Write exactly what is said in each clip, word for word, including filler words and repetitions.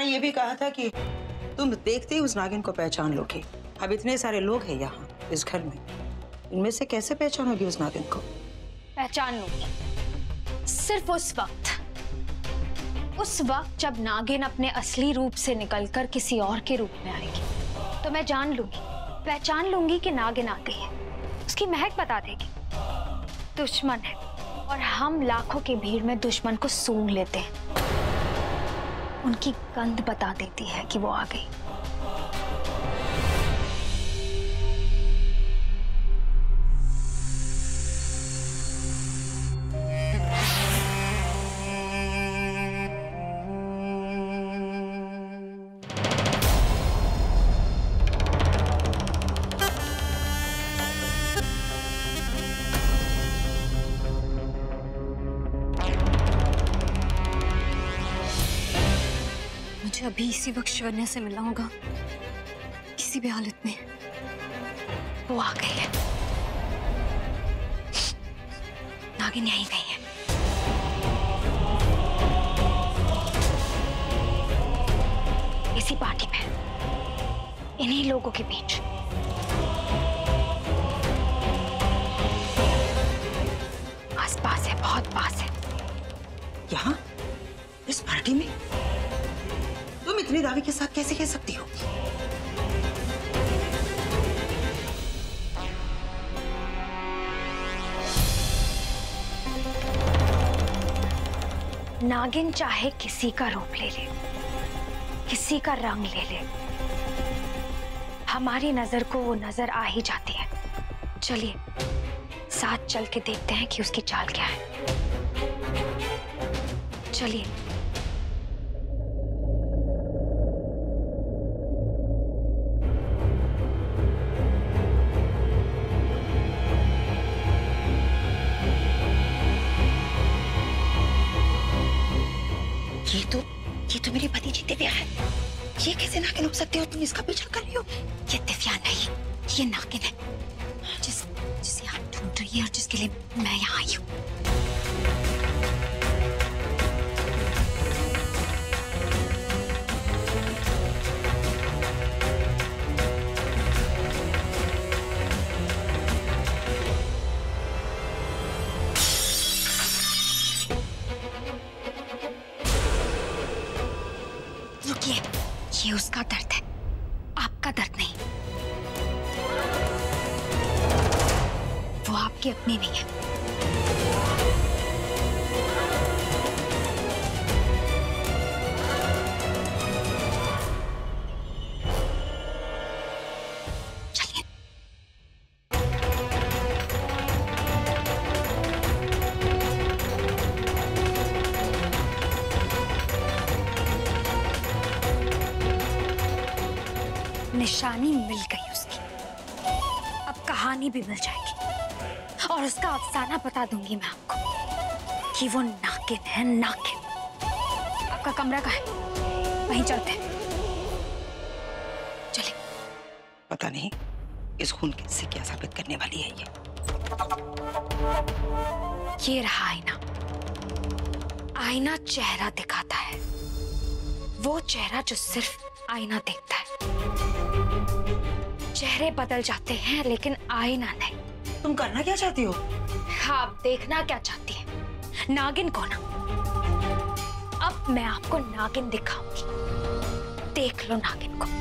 मैंने ये भी कहा था कि तुम देखते ही उस नागिन को पहचान लोगे। अब इतने सारे लोग हैं यहाँ इस घर में, इनमें से कैसे पहचानोगी उस नागिन को? पहचान लूंगी, सिर्फ उस वक्त उस वक्त जब नागिन अपने असली रूप से निकलकर किसी और के रूप में आएगी तो मैं जान लूंगी, पहचान लूंगी कि नागिन आ गई है। उसकी महक बता देगी दुश्मन है, और हम लाखों की भीड़ में दुश्मन को सूंघ लेते हैं। उनकी गंध बता देती है कि वो आ गई। मुझे अभी इसी वक्त शरण्या से मिलना होगा, किसी भी हालत में। वो आ गई है, नागिन यहीं गई है। इसी पार्टी में, इन्हीं लोगों के बीच। आस पास है, बहुत पास है। यहाँ इस पार्टी में तुम इतनी दावे के साथ कैसे कह सकती हो? नागिन चाहे किसी का रूप ले ले, किसी का रंग ले ले, हमारी नजर को वो नजर आ ही जाती है। चलिए साथ चल के देखते हैं कि उसकी चाल क्या है। चलिए। ये तो ये तो मेरी भतीजी दिव्या है। ये कैसे नागिन हो सकती हो? तुम इसका पीछा कर रही हो? ये दिव्या नहीं, ये नागिन है, जिस जिसे आप ढूंढ रही है और जिसके लिए मैं यहाँ आई हूँ। ये उसका दर्द है, आपका दर्द नहीं। वो आपकी अपनी नहीं है। चलिए। निशानी मिल गई उसकी, अब कहानी भी मिल जाएगी और उसका अफसाना बता दूंगी मैं आपको कि वो नागिन है, नागिन। आपका कमरा कहाँ है? वहीं चलते हैं। चलिए। पता नहीं इस खून किससे क्या साबित करने वाली है ये। ये रहा आईना। आईना चेहरा दिखाता है, वो चेहरा जो सिर्फ आईना देखता है। चेहरे बदल जाते हैं लेकिन आईना नहीं। तुम करना क्या चाहती हो? हाँ, आप देखना क्या चाहती है? नागिन को ना। अब मैं आपको नागिन दिखाऊंगी, देख लो नागिन को।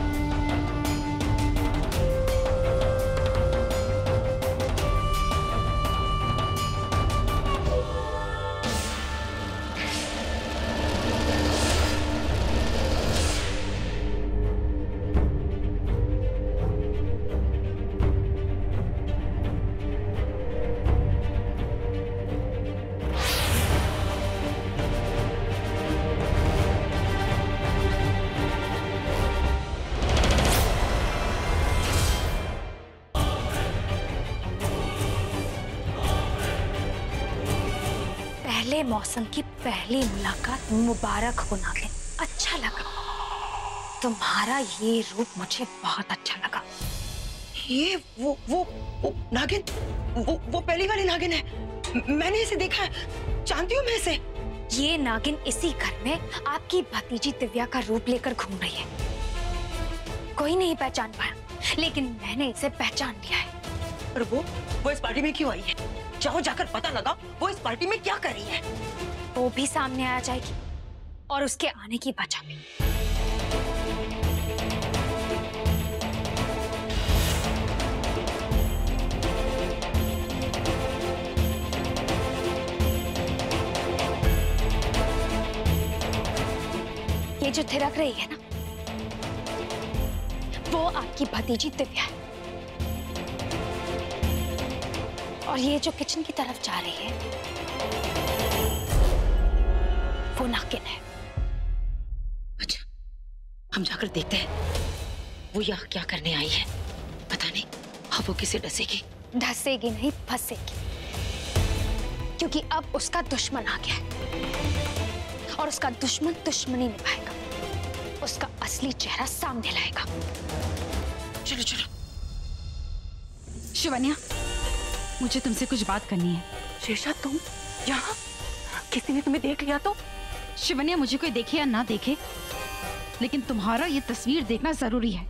पहले मौसम की पहली मुलाकात मुबारक हो नागिन। अच्छा लगा तुम्हारा ये रूप, मुझे बहुत अच्छा लगा। ये वो वो वो नागिन, वो वो पहली वाली नागिन है। मैंने इसे देखा है, जानती हूँ मैं इसे। ये नागिन इसी घर में आपकी भतीजी दिव्या का रूप लेकर घूम रही है। कोई नहीं पहचान पाया, लेकिन मैंने इसे पहचान लिया है। और वो वो इस पार्टी में क्यों आई है? जाओ जाकर पता लगाओ वो इस पार्टी में क्या कर रही है। वो भी सामने आ जाएगी और उसके आने की वजह भी। ये जो थिरक रही है ना, वो आपकी भतीजी दिव्या है। और ये जो किचन की तरफ जा रही है, वो नागिन है। अच्छा, हम जाकर देखते हैं वो यहाँ क्या करने आई है। पता नहीं अब वो किसे डसेगी। धसेगी नहीं, फंसेगी। क्योंकि अब उसका दुश्मन आ गया है और उसका दुश्मन दुश्मनी निभाएगा, उसका असली चेहरा सामने लाएगा। चलो चलो। शिवन्या, मुझे तुमसे कुछ बात करनी है। शेषा, तुम यहाँ? किसी ने तुम्हें देख लिया तो? शिवन्या, मुझे कोई देखे या ना देखे, लेकिन तुम्हारा ये तस्वीर देखना जरूरी है।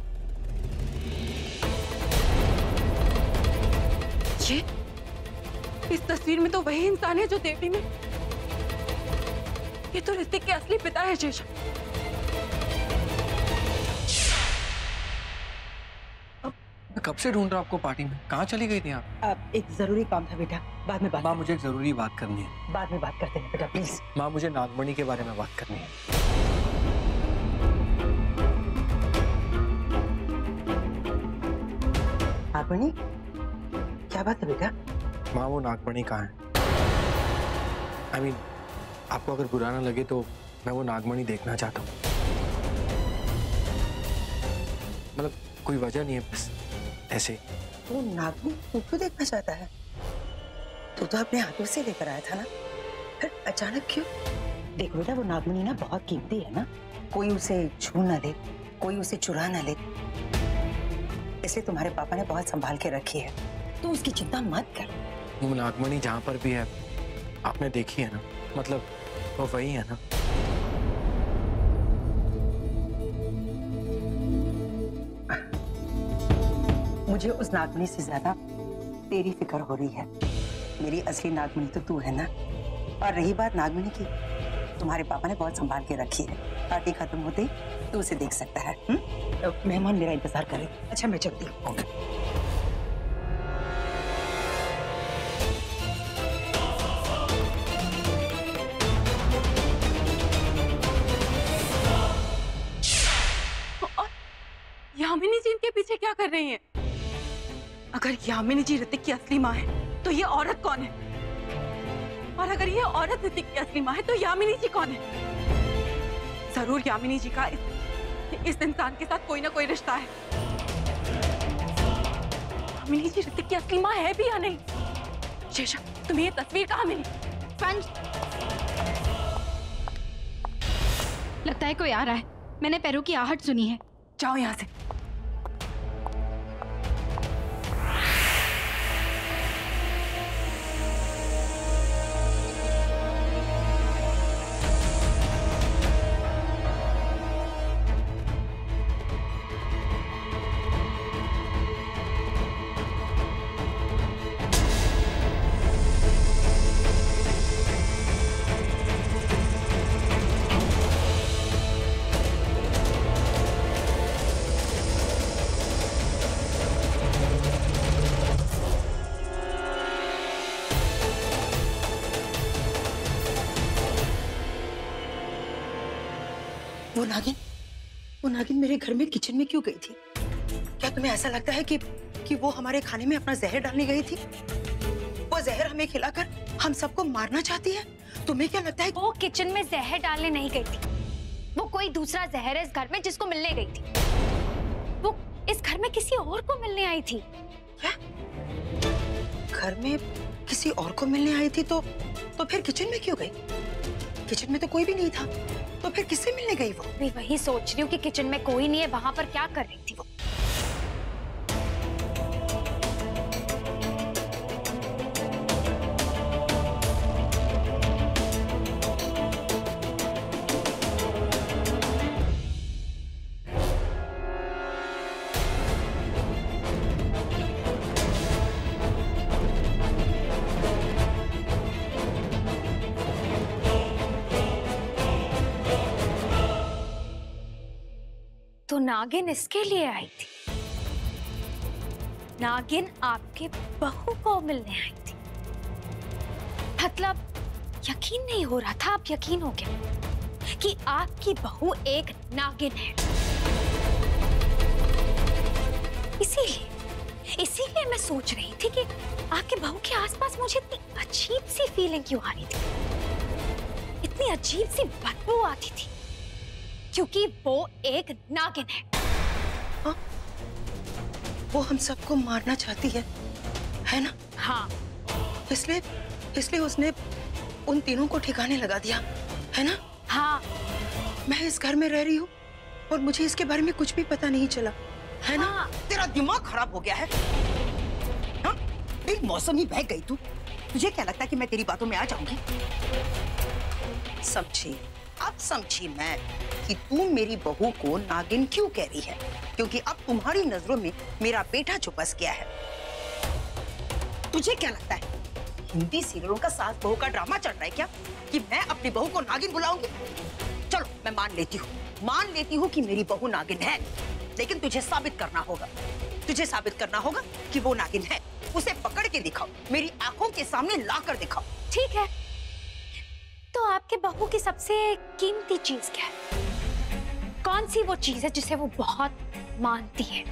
ये इस तस्वीर में तो वही इंसान है जो देवी में। ये तो ऋतिक के असली पिता है शेषा। मैं कब से ढूंढ रहा हूँ आपको पार्टी में। कहाँ चली गई थी आप? अब एक जरूरी काम था बेटा, बाद में बात। माँ, मुझे एक जरूरी बात करनी है। बाद में बात करते हैं बेटा, प्लीज। माँ, मुझे नागमणि के बारे में बात करनी है। नागमणि? क्या बात है बेटा? माँ, वो नागमणि कहाँ है? आई I मीन mean, आपको अगर बुरा ना लगे तो मैं वो नागमणि देखना चाहता हूँ। मतलब कोई वजह नहीं है, बस ऐसे। वो नागमणि तू क्यों देखना चाहता है? तू तो अपने हाथों से लेकर आया था ना, फिर अचानक क्यों? देखो बेटा, वो नागमणि ना बहुत कीमती है ना, कोई उसे छू ना ले, कोई उसे चुरा ना ले, इसलिए तुम्हारे पापा ने बहुत संभाल के रखी है। तू उसकी चिंता मत कर। वो नागमणि जहाँ पर भी है आपने देखी है ना, मतलब वो वही है ना? मुझे उस नागमणि से ज्यादा तेरी फिक्र हो रही है। मेरी असली नागमणि तो तू है ना। और रही बात नागमणि की, तुम्हारे पापा ने बहुत संभाल के रखी है। पार्टी खत्म होते ही तू उसे देख सकता है। मेहमान मेरा इंतजार करे। अच्छा, मैं चलती हूँ। ओके। यामिनी जी इनके पीछे क्या कर रही हैं? अगर यामिनी जी ऋतिक की असली माँ है तो ये औरत कौन है? और अगर ये औरत ऋतिक की असली माँ है तो यामिनी जी कौन है? जरूर यामिनी जी का इस, इस इंसान के साथ कोई ना कोई रिश्ता है। यामिनी जी ऋतिक की असली माँ है भी या नहीं? शेषा, तुम्हें ये तस्वीर कहाँ मिली? पंच, लगता है कोई आ रहा है। मैंने पैरों की आहट सुनी है। जाओ यहाँ से। वो नागिन, वो नागिन मेरे घर में किचन में क्यों गई थी? क्या तुम्हें ऐसा लगता है कि कि वो हमारे खाने में अपना जहर डालने गई थी? वो जहर हमें खिलाकर हम सबको मारना चाहती है? तुम्हें क्या लगता है? वो किचन में जहर डालने नहीं गई थी। वो कोई दूसरा जहर है इस घर में जिसको मिलने गई थी। वो इस घर में किसी और को मिलने आई थी। क्या? घर में किसी और को मिलने आई थी तो तो फिर किचन में क्यों गई? किचन में तो कोई भी नहीं था, तो फिर किससे मिलने गई वो? मैं वही सोच रही हूँ कि किचन में कोई नहीं है, वहां पर क्या कर रही थी वो? तो नागिन इसके लिए आई थी। नागिन आपके बहू को मिलने आई थी। मतलब यकीन नहीं हो रहा था, अब यकीन हो गया कि आपकी बहू एक नागिन है। इसीलिए इसीलिए मैं सोच रही थी कि आपके बहू के आसपास मुझे इतनी अजीब सी फीलिंग क्यों आ रही थी, इतनी अजीब सी बदबू आती थी, क्योंकि वो एक नागिन है। हाँ? वो हम सबको मारना चाहती है, है ना? हाँ। इसलिए इसलिए उसने उन तीनों को ठिकाने लगा दिया, है ना? हाँ। मैं इस घर में रह रही हूँ और मुझे इसके बारे में कुछ भी पता नहीं चला, है ना? हाँ। तेरा दिमाग खराब हो गया है। हाँ? बिन मौसम ही बह गई तू। तुझे क्या लगता है कि मैं तेरी बातों में आ जाऊंगी? समझी, अब समझी मैं कि तू मेरी बहू को नागिन क्यों कह रही है, क्योंकि अब तुम्हारी नजरों में मेरा बेटा जो बस गया है। तुझे क्या लगता है हिंदी सीरियलों का सास बहू का ड्रामा चल रहा है क्या, कि मैं अपनी बहू को नागिन बुलाऊंगी? चलो मैं मान लेती हूँ, मान लेती हूँ कि मेरी बहू नागिन है, लेकिन तुझे साबित करना होगा, तुझे साबित करना होगा कि वो नागिन है। उसे पकड़ के दिखाओ, मेरी आंखों के सामने ला कर दिखाओ। ठीक है, तो आपके बहू की सबसे कीमती चीज क्या है? कौन सी वो चीज है जिसे वो बहुत मानती है?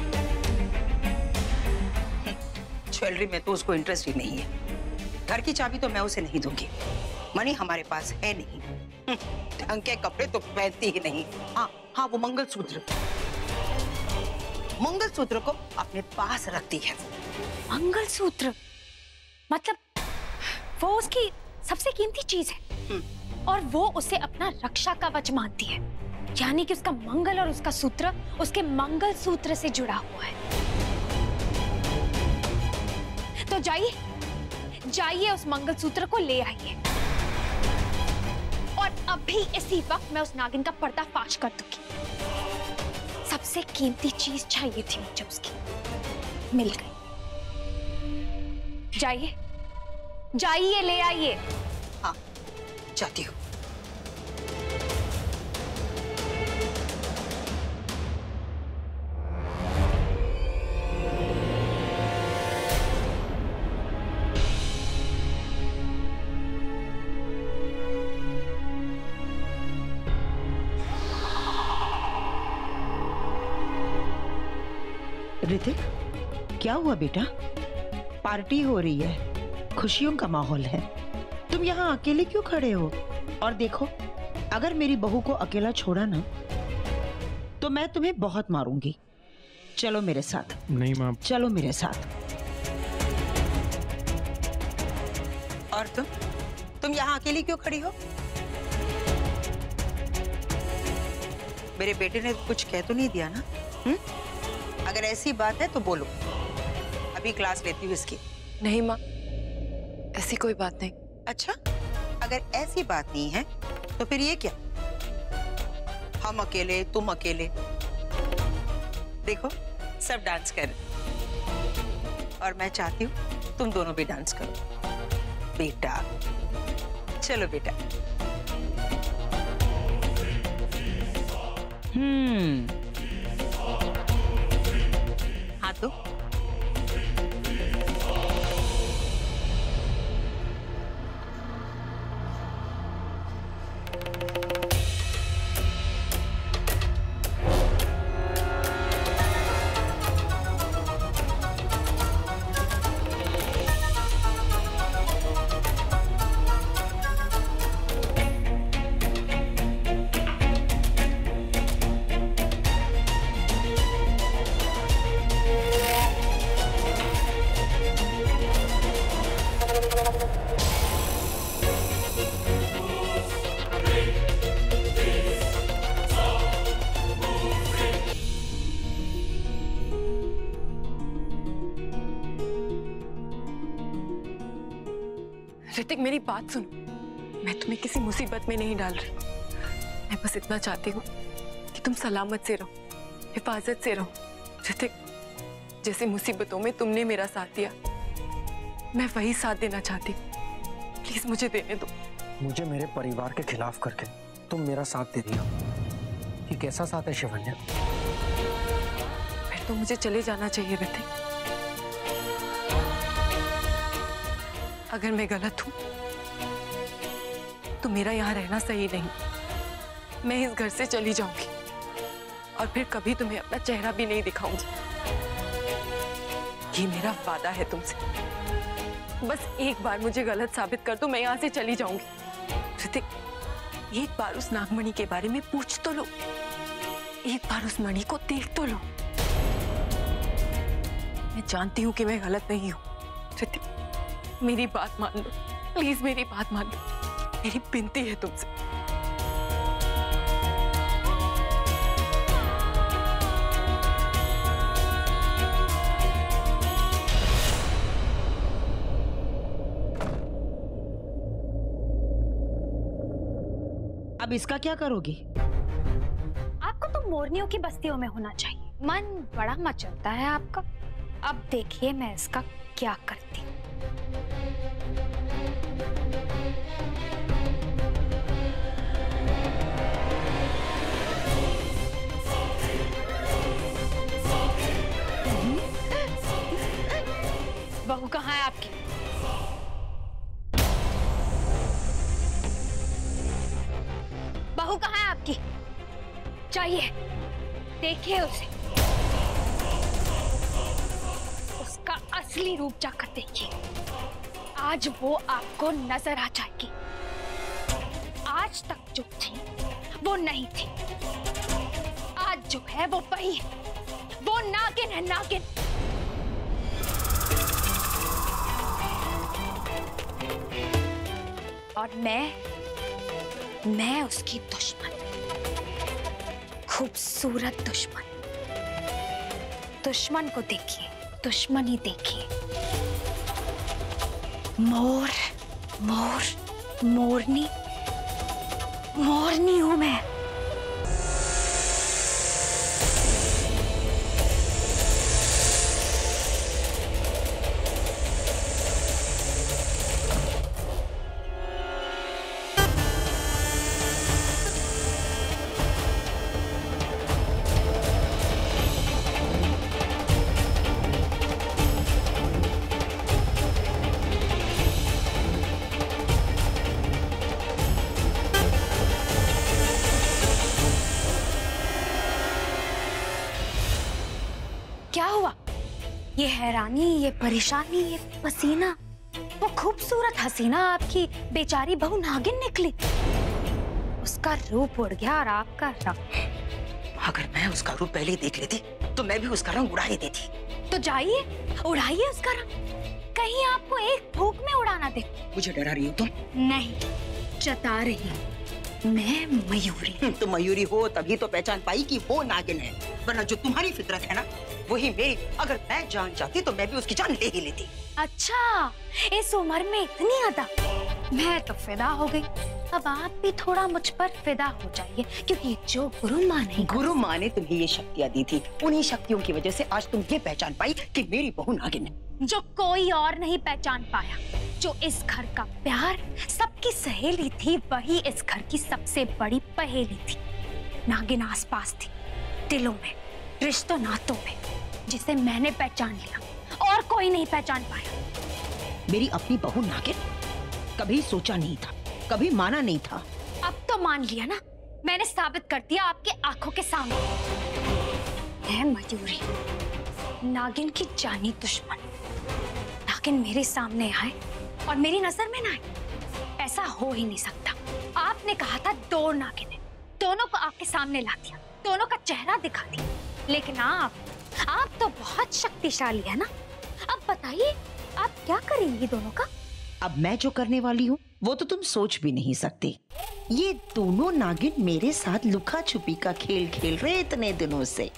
ज्वेलरी में तो उसको इंटरेस्ट ही नहीं है। घर की चाबी तो मैं उसे नहीं दूंगी, मनी हमारे पास है नहीं। ढंग के कपड़े तो पहनती ही नहीं। हाँ हाँ, वो मंगलसूत्र, मंगलसूत्र को अपने पास रखती है। मंगलसूत्र मतलब वो उसकी सबसे कीमती चीज है और वो उसे अपना रक्षा कवच मानती है, यानी कि उसका मंगल और उसका सूत्र उसके मंगलसूत्र से जुड़ा हुआ है। तो जाइए जाइए उस मंगलसूत्र को ले आइए और अभी इसी वक्त मैं उस नागिन का पर्दाफाश कर दूंगी। सबसे कीमती चीज चाहिए थी मुझे, उसकी मिल गई। जाइए जाइए ले आइए। हाँ जाती हूँ। ऋतिक, क्या हुआ बेटा? पार्टी हो रही है, खुशियों का माहौल है, तुम यहाँ अकेले क्यों खड़े हो? और देखो, अगर मेरी बहू को अकेला छोड़ा ना तो मैं तुम्हें बहुत मारूंगी। चलो मेरे साथ। नहीं माँ। चलो मेरे साथ। और तुम तुम यहाँ अकेली क्यों खड़ी हो? मेरे बेटे ने कुछ कह तो नहीं दिया ना? हुँ? अगर ऐसी बात है तो बोलो, अभी क्लास लेती हूँ इसकी। नहीं माँ, ऐसी कोई बात नहीं। अच्छा, अगर ऐसी बात नहीं है तो फिर ये क्या? हम अकेले, तुम अकेले। देखो सब डांस कर और मैं चाहती हूँ तुम दोनों भी डांस करो। बेटा चलो बेटा। हम्म हाँ तो ऋतिक, मेरी बात सुनो। मैं तुम्हें किसी मुसीबत में नहीं डाल रही। मैं बस इतना चाहती हूँ कि तुम सलामत से रहो, हिफाजत से रहो। ऋतिक, जैसी मुसीबतों में तुमने मेरा साथ दिया, मैं वही साथ देना चाहती हूँ। प्लीज मुझे देने दो। मुझे मेरे परिवार के खिलाफ करके तुम मेरा साथ दे रही हो, ये कैसा साथ है शिवन्या? फिर तो मुझे चले जाना चाहिए ऋतिक। अगर मैं गलत हूं तो मेरा यहाँ रहना सही नहीं। मैं इस घर से चली जाऊंगी और फिर कभी तुम्हें अपना चेहरा भी नहीं दिखाऊंगी। ये मेरा वादा है तुमसे। बस एक बार मुझे गलत साबित कर दो, मैं यहाँ से चली जाऊंगी। ऋतिक, एक बार उस नागमणि के बारे में पूछ तो लो, एक बार उस मणि को देख तो लो। मैं जानती हूँ कि मैं गलत नहीं हूँ। ऋतिक, मेरी बात मान लो, प्लीज मेरी बात मान लो, मेरी विनती है तुमसे। अब इसका क्या करोगी? आपको तो मोरनियों की बस्तियों में होना चाहिए। मन बड़ा मचलता है आपका। अब देखिए मैं इसका क्या करती हूँ। बहू कहाँ है आपकी? बहू कहाँ है आपकी? चाहिए, देखिए उसे, उसका असली रूप जाकर देखिए। आज वो आपको नजर आ जाएगी। आज तक जो थी वो नहीं थी, आज जो है वो वही है। वो नागिन है, नागिन। और मैं मैं उसकी दुश्मन, खूबसूरत दुश्मन। दुश्मन को देखिए, दुश्मन ही देखिए। मोर, मोर, मोरनी, मोरनी हूं मैं। क्या हुआ? ये हैरानी, ये परेशानी, ये पसीना, वो खूबसूरत हसीना आपकी बेचारी बहू नागिन निकली। उसका रूप उड़ गया और आपका रंग। अगर मैं उसका रूप पहले देख लेती तो मैं भी उसका रंग उड़ा ही देती। तो जाइए, उड़ाइए उसका रंग। कहीं आपको एक फूंक में उड़ाना दे। मुझे डरा रही हो तुम? नहीं, जता रही हूँ। मैं मयूरी। तो मयूरी हो तभी तो पहचान पाई कि वो नागिन है, वरना जो तुम्हारी फितरत है ना वही मेरी। अगर मैं जान चाहती तो मैं भी उसकी जान ले ही लेती। अच्छा, इस उम्र में इतनी अदा। मैं तो फिदा हो गई। अब आप भी थोड़ा मुझ पर फिदा हो जाइए, क्योंकि जो गुरु माँ ने गुरु माँ ने तुम्हें ये शक्तियाँ दी थी, उन्हीं शक्तियों की वजह से आज तुम ये पहचान पाई कि मेरी बहू नागिन है। जो कोई और नहीं पहचान पाया। जो इस घर का प्यार, सबकी सहेली थी, वही इस घर की सबसे बड़ी पहेली थी। नागिन आसपास थी, दिलों में, रिश्तों नातों में, जिसे मैंने पहचान लिया और कोई नहीं पहचान पाया। मेरी अपनी बहू नागिन? कभी सोचा नहीं था, कभी माना नहीं था। अब तो मान लिया ना, मैंने साबित कर दिया आपके आंखों के सामने। मैं मयूरी, नागिन की जानी दुश्मन। नागिन मेरे सामने आए और मेरी नजर में ना आए, ऐसा हो ही नहीं सकता। आपने कहा था दो नागिन है, दोनों को आपके सामने ला दिया, दोनों का चेहरा दिखा दिया। लेकिन आप आप तो बहुत शक्तिशाली है ना। अब बताइए आप क्या करेंगी दोनों का? अब मैं जो करने वाली हूँ वो तो तुम सोच भी नहीं सकती। ये दोनों नागिन मेरे साथ लुका छुपी का खेल खेल रहे इतने दिनों से।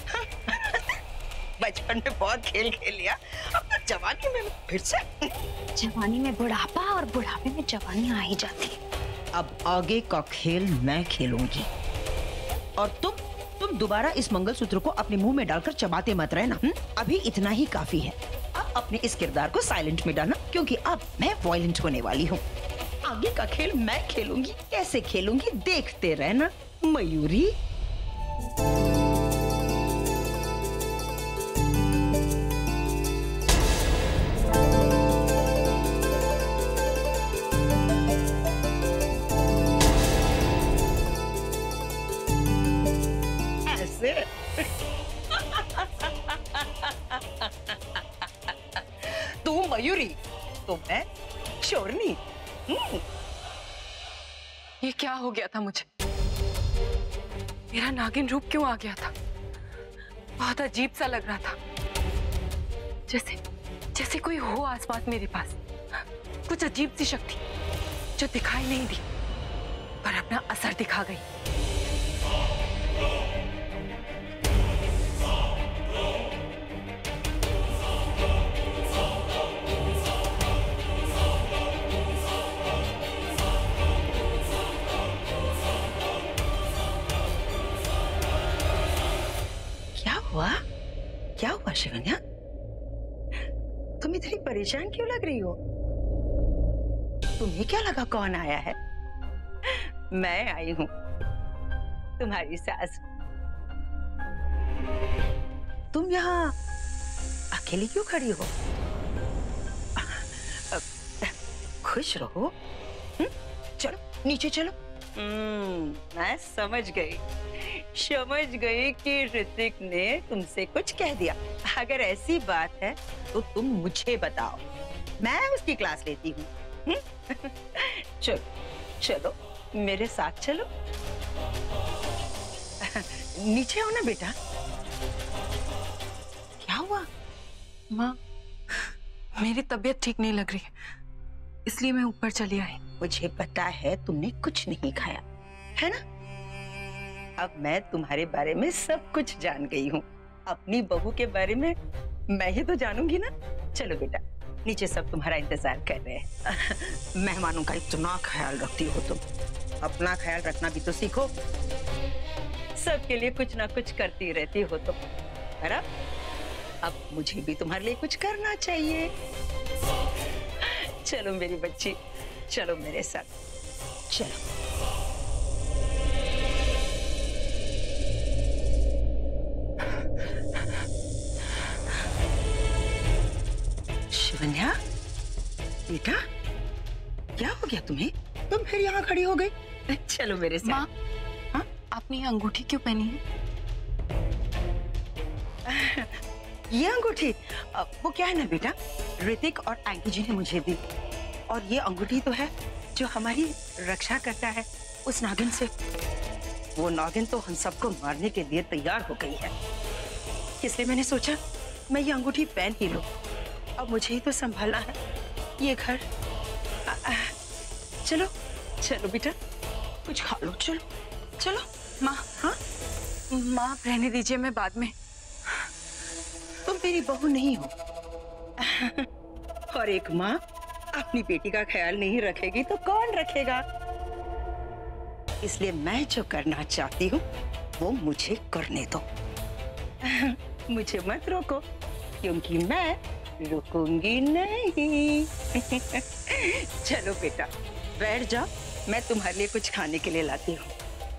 बचपन में बहुत खेल खेल लिया, अब तो जवानी में फिर से। जवानी में बुढ़ापा और बुढ़ापे में जवानी आ ही जाती है। अब आगे का खेल मैं खेलूंगी और तुम तुम दोबारा इस मंगलसूत्र को अपने मुंह में डालकर चबाते मत रहना। अभी इतना ही काफी है। अब अपने इस किरदार को साइलेंट में डालना, क्योंकि अब मैं वॉयलेंट होने वाली हूँ। आगे का खेल मैं खेलूंगी। कैसे खेलूंगी देखते रहना मयूरी। तू मयूरी तो मैं शोरनी। ये क्या हो गया था मुझे? मेरा नागिन रूप क्यों आ गया था? बहुत अजीब सा लग रहा था, जैसे जैसे कोई हो आसपास मेरे पास, कुछ अजीब सी शक्ति जो दिखाई नहीं दी पर अपना असर दिखा गई। हुआ? क्या हुआ शिवन्या? तुम इतनी परेशान क्यों लग रही हो? तुम्हें क्या लगा कौन आया है? मैं आई हूं, तुम्हारी सास। तुम यहाँ अकेली क्यों खड़ी हो? खुश रहो। हुँ? चलो नीचे चलो। हम्म, मैं समझ गई समझ गई कि ऋतिक ने तुमसे कुछ कह दिया। अगर ऐसी बात है तो तुम मुझे बताओ, मैं उसकी क्लास लेती हूँ। चलो चलो मेरे साथ चलो। नीचे आओ ना बेटा। क्या हुआ? माँ, मेरी तबीयत ठीक नहीं लग रही है, इसलिए मैं ऊपर चली आई। मुझे पता है तुमने कुछ नहीं खाया है ना? अब मैं तुम्हारे बारे में सब कुछ जान गई हूँ। अपनी बहू के बारे में मैं ही तो जानूंगी ना। चलो बेटा, नीचे सब तुम्हारा इंतजार कर रहे हैं। मेहमानों का इतना ख्याल रखती हो तुम, अपना ख्याल रखना भी तो सीखो। सबके लिए कुछ ना कुछ करती रहती हो तुम, है ना? अब मुझे भी तुम्हारे लिए कुछ करना चाहिए। चलो मेरी बच्ची, चलो मेरे साथ चलो। शिवन्या बेटा, क्या हो गया तुम्हें? तुम फिर यहाँ खड़ी हो गई। चलो मेरे साथ। माँ, हाँ? आपने ये अंगूठी क्यों पहनी है? ये अंगूठी वो क्या है ना बेटा, ऋतिक और एंकी जी ने मुझे दी। और ये अंगूठी तो है जो हमारी रक्षा करता है उस नागिन से। वो नागिन तो हम सबको मारने के लिए तैयार हो गई है, इसलिए मैंने सोचा मैं ये अंगूठी पहन ही लूं। अब मुझे ही तो संभालना है ये घर। आ, आ, चलो चलो बेटा, कुछ खा लो। चलो चलो। माँ, हाँ माँ रहने दीजिए, मैं बाद में। तुम मेरी बहू नहीं हो, और एक माँ अपनी बेटी का ख्याल नहीं रखेगी तो कौन रखेगा? इसलिए मैं जो करना चाहती हूँ वो मुझे करने दो। मुझे मत रोको, क्योंकि मैं रुकूंगी नहीं। चलो बेटा बैठ जाओ, मैं तुम्हारे लिए कुछ खाने के लिए लाती हूँ।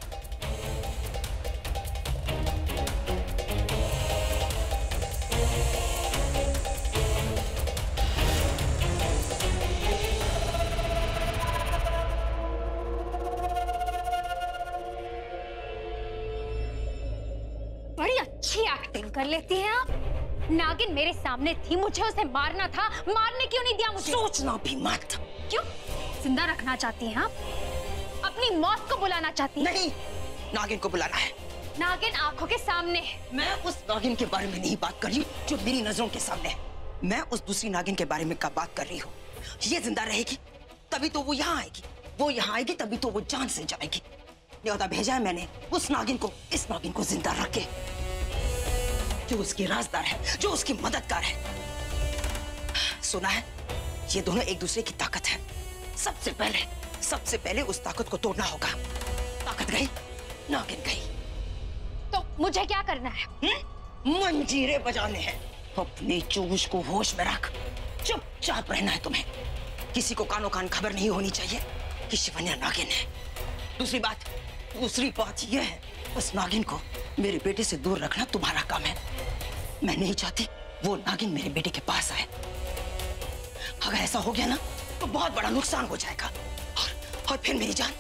बड़ी अच्छी एक्टिंग कर लेती हैं आप। नागिन मेरे सामने थी, मुझे उसे मारना था, मारने क्यों नहीं दिया मुझे? सोचना भी मत। क्यों? जिंदा रखना चाहती हैं आप? अपनी मौत को बुलाना चाहती हैं? नहीं, नागिन को बुलाना है। नागिन आंखों के सामने है। मैं उस नागिन के बारे में नहीं बात कर रही जो मेरी नजरों के सामने है। मैं उस दूसरी नागिन के बारे में का बात कर रही हूँ। ये जिंदा रहेगी तभी तो वो यहाँ आएगी, वो यहाँ आएगी तभी तो वो जान से जाएगी। न्योता भेजा है मैंने उस नागिन को, इस नागिन को जिंदा रख के, जो उसकी राजदार है, जो उसकी मददगार है। सुना है ये दोनों एक दूसरे की ताकत है। सबसे पहले सबसे पहले उस ताकत को तोड़ना होगा। ताकत गई, नागिन गई। तो मुझे क्या करना है? हुँ? मंजीरे बजाने हैं। अपने जोश को होश में रख, चुपचाप रहना है तुम्हें। किसी को कानो कान खबर नहीं होनी चाहिए कि शिवन्या नागिन है। दूसरी बात दूसरी बात यह है, उस नागिन को मेरे बेटे से दूर रखना तुम्हारा काम है। मैं नहीं चाहती वो नागिन मेरे बेटे के पास आए। अगर ऐसा हो गया ना तो बहुत बड़ा नुकसान हो जाएगा। और, और फिर मेरी जान,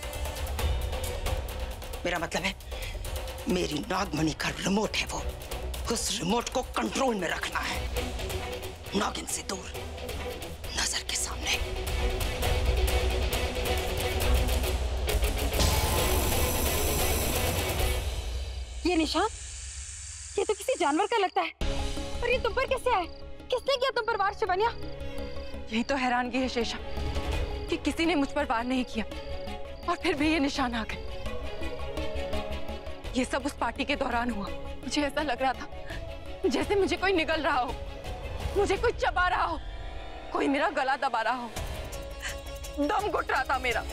मेरा मतलब है मेरी नागमणि का रिमोट है वो, उस रिमोट को कंट्रोल में रखना है, नागिन से दूर, नजर के सामने। ये निशान, ये तो किसी जानवर का लगता है, पर ये तुम पर कैसे आए? किसने किया तुम पर वार शिवन्या? यही तो हैरानगी है शेषा कि किसी ने मुझ पर वार नहीं किया और फिर भी ये निशान आ गए। ये सब उस पार्टी के दौरान हुआ। मुझे ऐसा लग रहा था जैसे मुझे कोई निगल रहा हो, मुझे कोई चबा रहा हो, कोई मेरा गला दबा रहा हो, दम घुट रहा था मेरा।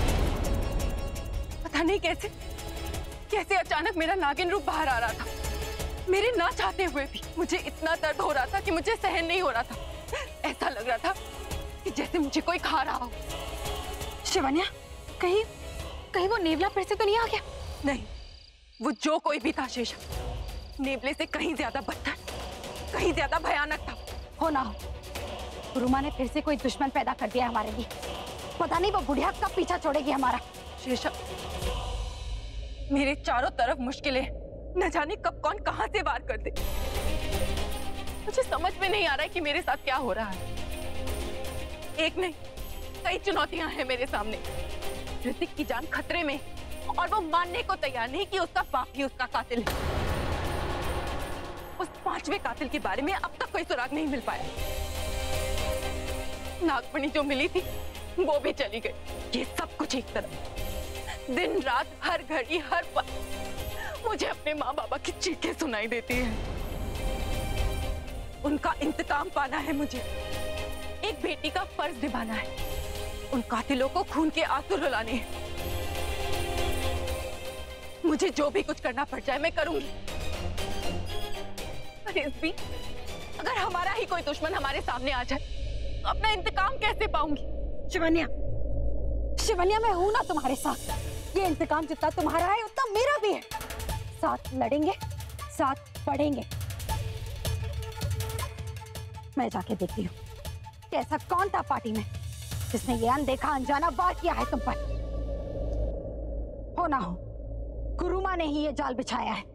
पता नहीं कैसे कैसे अचानक मेरा नागिन रूप बाहर आ रहा था। मेरे ना चाहते हुए भी मुझे इतना दर्द हो रहा था कि मुझे सहन नहीं हो रहा था। ऐसा लग रहा था कि जैसे मुझे कोई खा रहा हो। शिवन्या, कहीं कहीं वो नेवला फिर से तो नहीं आ गया? नहीं, वो जो कोई भी था शेषा, नेवले से कहीं ज्यादा बदतर, कहीं ज्यादा भयानक था। हो ना हो, गुरुमा ने फिर से कोई दुश्मन पैदा कर दिया हमारे लिए। पता नहीं वो बुढ़िया कब पीछा छोड़ेगी हमारा। शेषा, मेरे चारों तरफ मुश्किलें, न जाने कब कौन कहां से वार कर दे। मुझे समझ में नहीं आ रहा है कि मेरे साथ क्या हो रहा है। एक नहीं, कई चुनौतियां हैं मेरे सामने। ऋतिक की जान खतरे में और वो मानने को तैयार नहीं कि उसका बाप ही उसका कातिल है। उस पांचवें कातिल के बारे में अब तक कोई सुराग नहीं मिल पाया। नागमणि जो मिली थी वो भी चली गई। ये सब कुछ एक तरफ, दिन रात हर घड़ी हर पल मुझे अपने माँ बाबा की चीखें सुनाई देती हैं। उनका इंतकाम पाना है मुझे, एक बेटी का फर्ज निभाना है, उन कातिलों को खून के आंसू रुलाने हैं। मुझे जो भी कुछ करना पड़ जाए मैं करूंगी। पर इस बीच अगर हमारा ही कोई दुश्मन हमारे सामने आ जाए तो अपना इंतकाम कैसे पाऊंगी? शिवन्या, शिवन्या, मैं हूं ना तुम्हारे साथ। ये इंतकाम जितना तुम्हारा है उतना मेरा भी है। साथ लड़ेंगे, साथ पढ़ेंगे। मैं जाके देखती हूँ कि ऐसा कौन था पार्टी में जिसने ये अनदेखा अनजाना वार किया है तुम पर। हो ना हो, गुरुमा ने ही ये जाल बिछाया है।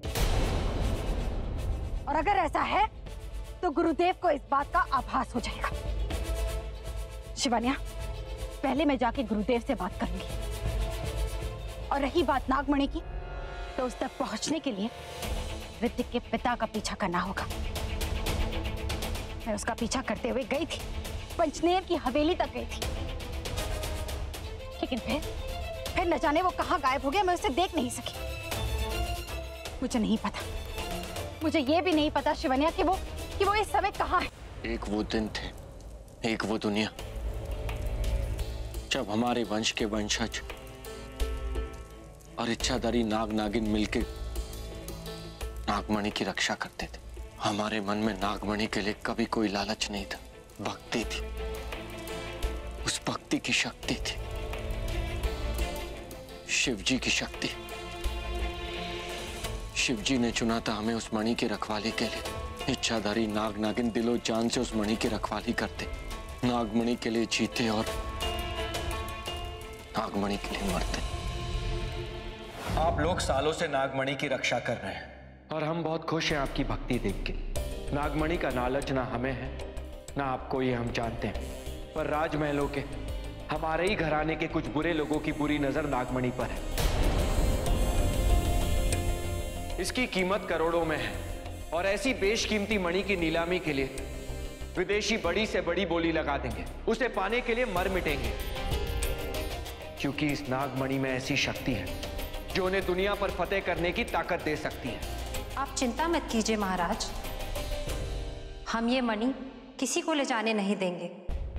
और अगर ऐसा है तो गुरुदेव को इस बात का आभास हो जाएगा। शिवन्या, पहले मैं जाके गुरुदेव से बात करूंगी। और रही बात नागमणि की, तो उस तक पहुंचने के लिए ऋतिक के पिता का पीछा करना होगा। मैं उसका पीछा करते हुए गई थी, पंचनेर की हवेली तक गई थी, लेकिन फिर फिर न जाने वो कहां गायब हो गया। मैं उसे देख नहीं सकी। मुझे नहीं पता, मुझे ये भी नहीं पता शिवन्या कि वो कि वो इस समय कहां है। एक वो दिन थे, एक वो दुनिया जब हमारे वंश के वंशज और इच्छाधारी नाग नागिन मिलकर नागमणि की रक्षा करते थे। हमारे मन में नागमणि के लिए कभी कोई लालच नहीं था, भक्ति थी। उस भक्ति की शक्ति थी, शिवजी की शक्ति। शिवजी ने चुना था हमें उस मणि की रखवाली के लिए। इच्छाधारी नाग नागिन दिलो जान से उस मणि की रखवाली करते, नागमणि के लिए जीते और नागमणि के लिए मरते। आप लोग सालों से नागमणि की रक्षा कर रहे हैं और हम बहुत खुश हैं आपकी भक्ति देख के। नागमणि का लालच ना हमें है ना आपको, ये हम जानते हैं। पर राजमहलों के हमारे ही घराने के कुछ बुरे लोगों की बुरी नजर नागमणि पर है। इसकी कीमत करोड़ों में है और ऐसी बेशकीमती मणि की नीलामी के लिए विदेशी बड़ी से बड़ी बोली लगा देंगे। उसे पाने के लिए मर मिटेंगे, क्योंकि इस नागमणि में ऐसी शक्ति है जो उन्हें दुनिया पर फतेह करने की ताकत दे सकती है। आप चिंता मत कीजिए महाराज, हम ये मणि किसी को ले जाने नहीं देंगे।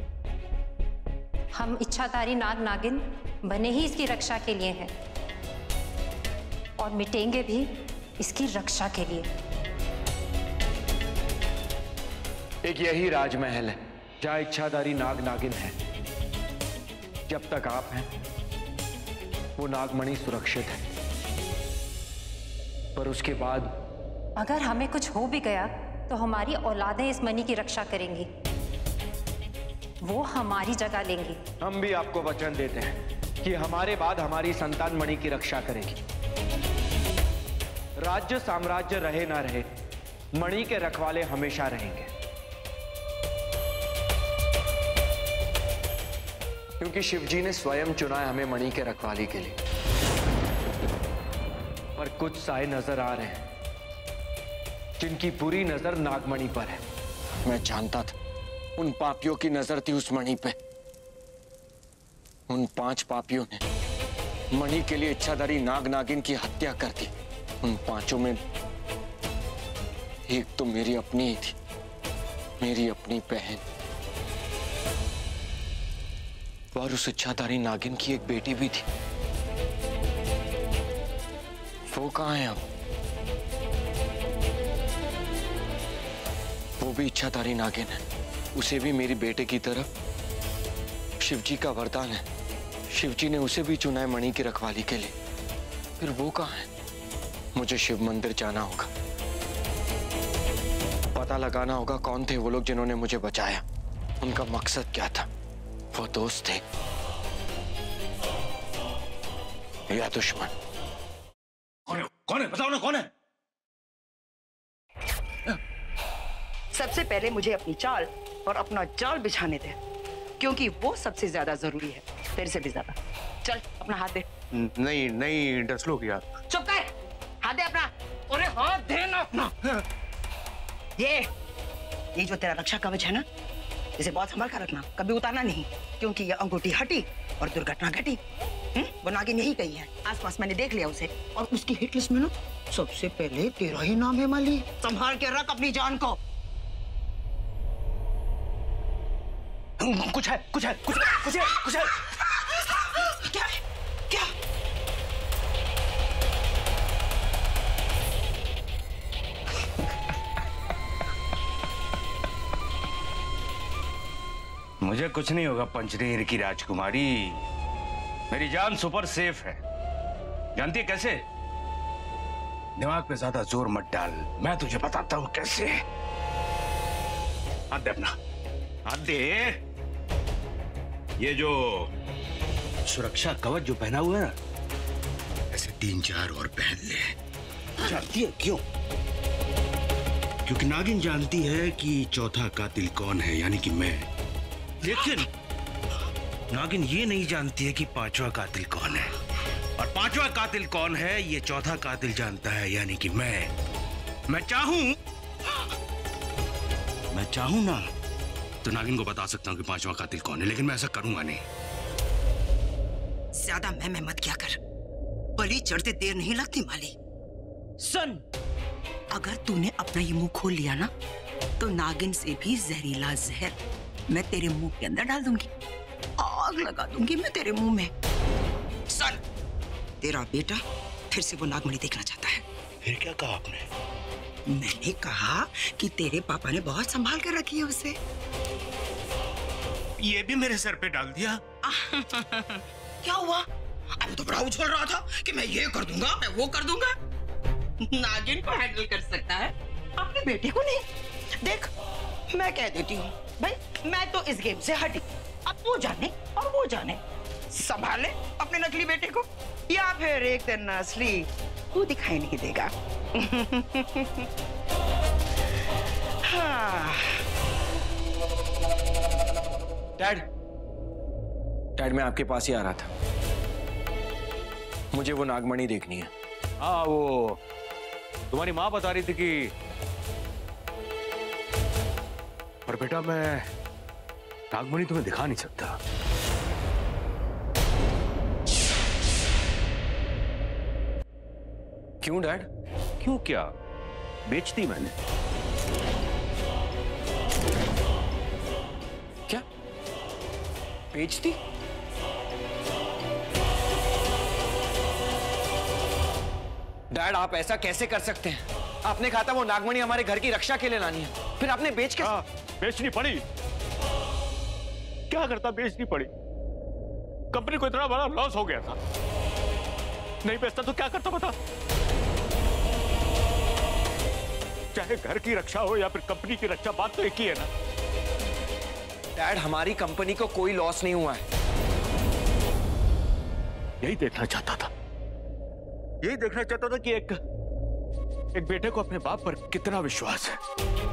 हम इच्छाधारी नाग नागिन बने ही इसकी रक्षा के लिए हैं और मिटेंगे भी इसकी रक्षा के लिए। एक यही राजमहल है जहां इच्छाधारी नाग नागिन है। जब तक आप हैं वो नागमणि सुरक्षित है। पर उसके बाद अगर हमें कुछ हो भी गया तो हमारी औलादें इस मणि की रक्षा करेंगी, वो हमारी जगह लेंगी। हम भी आपको वचन देते हैं कि हमारे बाद हमारी संतान मणि की रक्षा करेगी। राज्य साम्राज्य रहे ना रहे, मणि के रखवाले हमेशा रहेंगे, क्योंकि शिवजी ने स्वयं चुना है हमें मणि के रखवाली के लिए। पर कुछ साए नजर आ रहे हैं जिनकी बुरी नजर नागमणि पर है। मैं जानता था उन पापियों की नजर थी उस मणि पे। उन पांच पापियों ने मणि के लिए इच्छाधारी नाग नागिन की हत्या कर दी। उन पांचों में एक तो मेरी अपनी ही थी, मेरी अपनी बहन, और उस इच्छाधारी नागिन की एक बेटी भी थी। वो कहां है अब? वो भी इच्छाधारी नागिन है, उसे भी मेरी बेटे की तरह शिवजी का वरदान है। शिवजी ने उसे भी चुना है मणि की रखवाली के लिए। फिर वो कहां है? मुझे शिव मंदिर जाना होगा, पता लगाना होगा कौन थे वो लोग जिन्होंने मुझे बचाया, उनका मकसद क्या था, वो दोस्त थे या दुश्मन। कौन है? कौन है? बताओ ना कौन है? सबसे पहले मुझे अपनी चाल और अपना जाल बिछाने दे, क्योंकि वो सबसे ज्यादा जरूरी है, तेरे से भी ज्यादा। चल अपना हाथ दे। नहीं नहीं डस लो क्या? चुप कर, हाथ दे अपना। अरे हाथ दे ना अपना। ये ये जो तेरा रक्षा कवच है ना, इसे बहुत संभाल कर रखना, कभी उतारना नहीं, क्योंकि ये अंगूठी हटी और दुर्घटना घटी। वो नागिन यही कही है, आसपास मैंने देख लिया उसे, और उसकी हिट लिस्ट में ना सबसे पहले तेरा ही नाम है माली। संभाल के रख अपनी जान को। कुछ है कुछ है कुछ है कुछ है कुछ है। क्या है? क्या? मुझे कुछ नहीं होगा पंचनेर की राजकुमारी, मेरी जान सुपर सेफ है। जानती है कैसे? दिमाग पे ज्यादा जोर मत डाल, मैं तुझे बताता हूं कैसे। हाथ दे अपना, हाथ दे। ये जो सुरक्षा कवच जो पहना हुआ है ना, ऐसे तीन चार और पहन ले। जानती है क्यों? क्योंकि नागिन जानती है कि चौथा कातिल कौन है, यानी कि मैं। लेकिन नागिन ये नहीं जानती है कि पांचवा कातिल कौन है, और पांचवा कातिल कौन है ये चौथा कातिल जानता है, यानी कि मैं। मैं चाहूं मैं चाहूं ना तो नागिन को बता सकता हूं कि पांचवा कातिल कौन है, लेकिन मैं ऐसा करूंगा नहीं। ज्यादा मैं मैं मत क्या कर, बलि चढ़ते देर नहीं लगती माली। सुन, अगर तूने अपना ये मुंह खोल लिया ना, तो नागिन से भी जहरीला जहर मैं तेरे मुंह के अंदर डाल दूंगी, आग लगा दूंगी मैं तेरे मुंह में। सुन, तेरा बेटा फिर से वो नागमणि देखना चाहता है। फिर क्या कहा आपने? मैंने कहा कि तेरे पापा ने बहुत संभाल कर रखी है उसे। ये भी मेरे सर पे डाल दिया। क्या हुआ? अभी तो बड़ा उछल रहा था कि मैं ये कर दूंगा, मैं वो कर दूंगा। नागिन को हैंडल कर सकता है, अपने बेटे को नहीं। देख, मैं कह देती हूँ भाई, मैं तो इस गेम से हटी। अब वो जाने और वो जाने, संभाले अपने नकली बेटे को, या फिर एक दिन असली वो दिखाई नहीं देगा। हाँ। डैड, डैड मैं आपके पास ही आ रहा था, मुझे वो नागमणि देखनी है। हाँ, वो तुम्हारी माँ बता रही थी कि, पर बेटा मैं नागमणि तुम्हें दिखा नहीं सकता। क्यों डैड? क्यों क्या? बेच दी मैंने। क्या बेच दी? डैड आप ऐसा कैसे कर सकते हैं? आपने कहा था वो नागमणि हमारे घर की रक्षा के लिए लानी है, फिर आपने बेच के। हाँ, बेचनी पड़ी। क्या करता, बेचनी पड़ी। कंपनी को इतना बड़ा लॉस हो गया था, नहीं बेचता तो क्या करता बता। चाहे घर की रक्षा हो या फिर कंपनी की रक्षा, बात तो एक ही है ना। डैड, हमारी कंपनी को कोई लॉस नहीं हुआ है। यही देखना चाहता था, यही देखना चाहता था कि एक एक बेटे को अपने बाप पर कितना विश्वास है।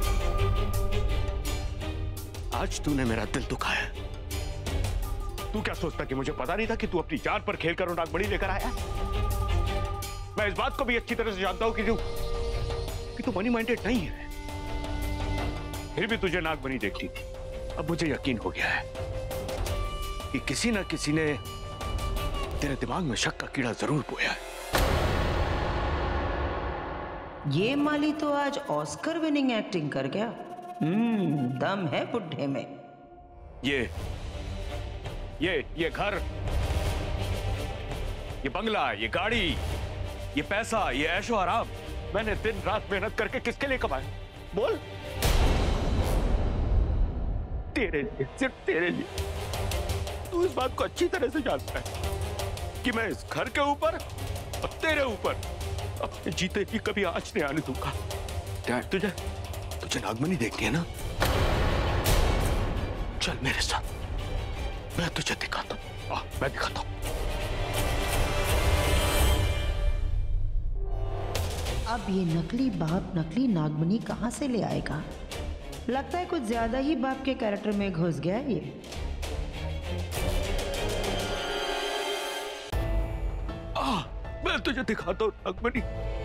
आज तूने मेरा दिल दुखाया। तू क्या सोचता कि मुझे पता नहीं था कि तू अपनी जान पर खेलकर नागमणि लेकर आया? मैं इस बात को भी अच्छी तरह से जानता हूं कि तू कि तू मनी माइंडेड नहीं है, फिर भी तुझे नागमणि देखती थी। अब मुझे यकीन हो गया है कि किसी ना किसी ने तेरे दिमाग में शक का कीड़ा जरूर बोया है। ये माली तो आज ऑस्कर विनिंग एक्टिंग कर गया। हम्म, दम है बुढ़े में। ये ये ये घर, ये बंगला, ये गाड़ी, ये पैसा, ये ऐशो आराम मैंने दिन रात मेहनत करके किसके लिए कमाया? बोल। तेरे लिए, सिर्फ तेरे लिए। तू इस बात को अच्छी तरह से जानता है कि मैं इस घर के ऊपर और तेरे ऊपर अपने जीते ही कभी आंच नहीं आने दूंगा। डैड, तुझे तुझे नागमणि देखनी है ना? चल मेरे साथ, मैं तुझे दिखाता हूं। आ, मैं दिखाता हूं। अब ये नकली बाप नकली नागमणि कहां से ले आएगा? लगता है कुछ ज्यादा ही बाप के कैरेक्टर में घुस गया ये। आ, मैं तुझे दिखाता हूं नागमणि।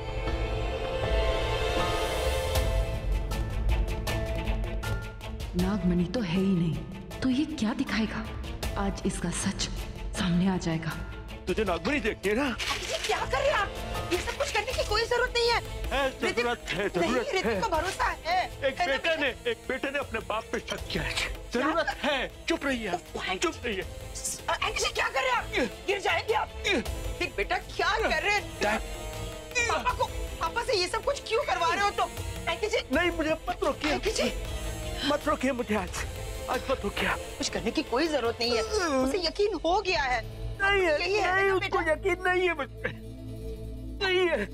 नागमणि तो है ही नहीं, तो ये क्या दिखाएगा? आज इसका सच सामने आ जाएगा। तुझे नागमणि देखनी है ना? ये क्या कर रहे हैं आप? ये सब कुछ करने की कोई जरूरत नहीं है। है, जरूरत है, जरूरत है। ऋतिक को भरोसा है। एक बेटे ने एक बेटे ने अपने बाप पे शक किया है। जरूरत है। चुप रहिए आप, चुप रहिए। एंटी जी क्या कर रहे हैं आप? गिर जाएंगे आप। एक बेटा क्या कर रहे हैं? पापा को पापा से ये सब कुछ क्यों करवा रहे हो तुम? एंटी जी नहीं, मुझे मत रोकिए। एंटी जी मत रोकिए मुझे, आज आज मत रोकिए। कुछ करने की कोई जरूरत नहीं है, उसे यकीन हो गया है। नहीं है, यही है नहीं, ना उसको बेटा? यकीन नहीं है मुझ पे, नहीं है।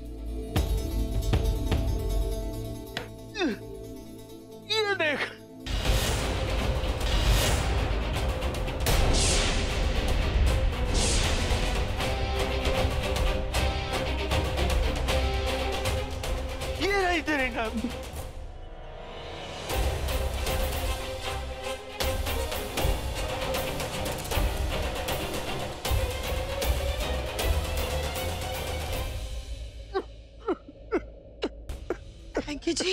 ये देख, ये रही तेरे नाम। एंकी जी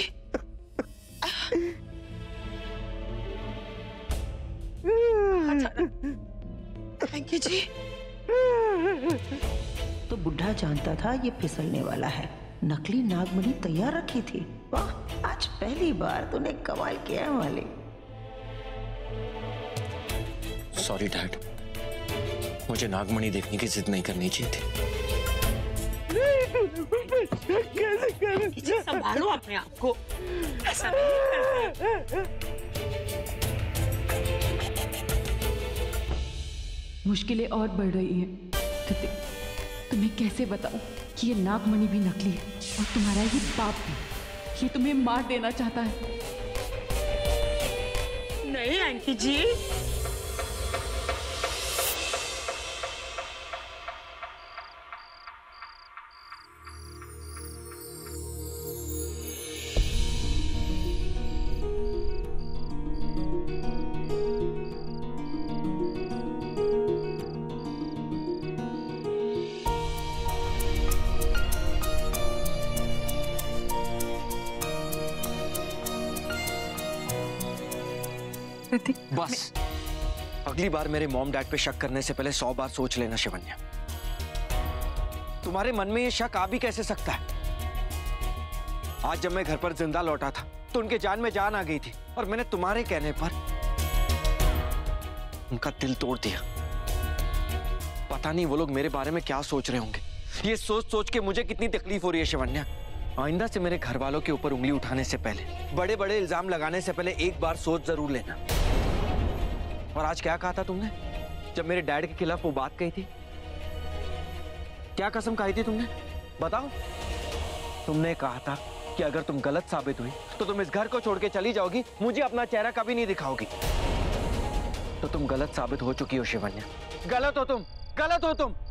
एंकी जी तो बुढ़ा जानता था ये फिसलने वाला है। नकली नागमणि तैयार रखी थी। वाह, आज पहली बार तूने कमाल किया है माली। सॉरी डैड, मुझे नागमणि देखने की जिद नहीं करनी चाहिए थी। संभालो अपने आप को, ऐसा नहीं करते। मुश्किलें और बढ़ रही हैं। ऋतिक, तुम्हें कैसे बताऊं कि ये नागमणि भी नकली है और तुम्हारा ही बाप भी। ये तुम्हें मार देना चाहता है। नहीं आंटी जी, बस अगली बार मेरे मॉम डैड पे शक करने से पहले सौ बार सोच लेना शिवन्या। तुम्हारे मन में ये शक आ भी कैसे सकता है? आज जब मैं घर पर जिंदा लौटा था तो उनके जान में जान आ गई थी और मैंने तुम्हारे कहने पर उनका दिल तोड़ दिया। पता नहीं वो लोग मेरे बारे में क्या सोच रहे होंगे। ये सोच सोच के मुझे कितनी तकलीफ हो रही है शिवन्या। आइंदा से मेरे घर वालों के ऊपर उंगली उठाने से पहले, बड़े बड़े इल्जाम लगाने से पहले एक बार सोच जरूर लेना। और आज क्या कहा था तुमने जब मेरे डैड के खिलाफ वो बात कही थी? क्या कसम खाई थी तुमने? बताओ। तुमने कहा था कि अगर तुम गलत साबित हुई तो तुम इस घर को छोड़ के चली जाओगी, मुझे अपना चेहरा कभी नहीं दिखाओगी। तो तुम गलत साबित हो चुकी हो शिवन्या, गलत हो तुम, गलत हो तुम।